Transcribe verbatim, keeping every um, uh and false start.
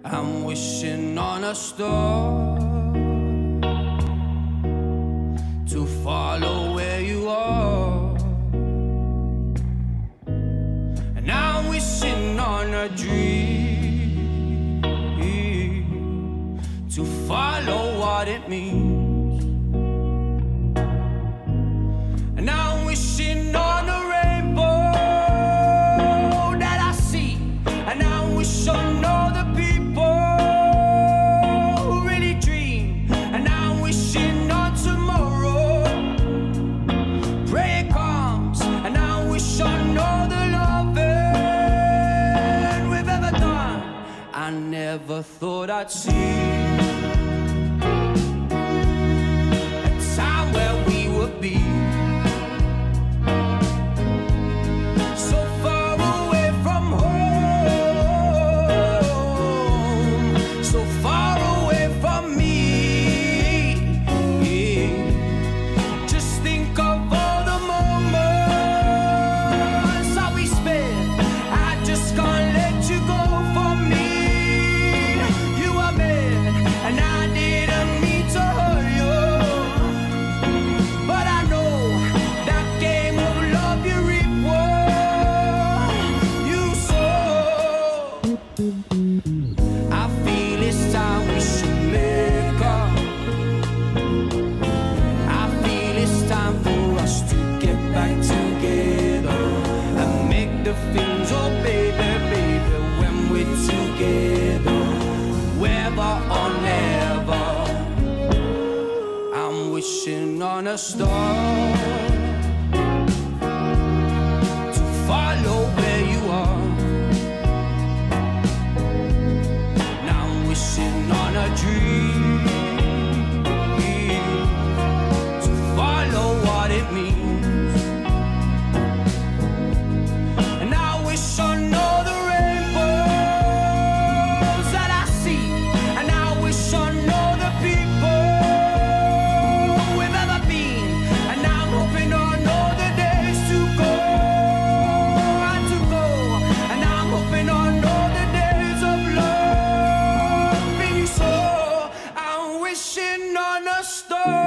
I'm wishing on a star to follow where you are, and I'm wishing on a dream to follow what it means, and I'm wishing on a rainbow that I see, and I wish on all the people I never thought I'd see a time where we would be so far away from home, so far away from me. Just think of all the moments that we spent. I just can't let you go from me. And I didn't mean to hurt you, but I know that game of love you reap what you sow. I feel it's time we should make up. I feel it's time for us to get back together and make the things, oh baby, baby, when we're together, whether or never. I'm wishing on a star to follow where you are, and I'm wishing on a dream to follow what it means, and I wish on all the on a star.